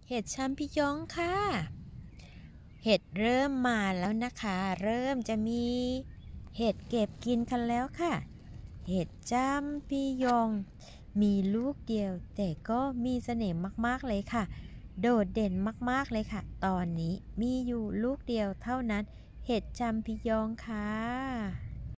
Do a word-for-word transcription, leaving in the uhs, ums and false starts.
เห็ดชัมปิญองค่ะ เห็ดเริ่มมาแล้วนะคะ เริ่มจะมีเห็ดเก็บกินกันแล้วค่ะ เห็ดชัมปิญองมีลูกเดียวแต่ก็มีเสน่ห์มากๆเลยค่ะ โดดเด่นมากๆเลยค่ะ ตอนนี้มีอยู่ลูกเดียวเท่านั้น เห็ดชัมปิญองค่ะ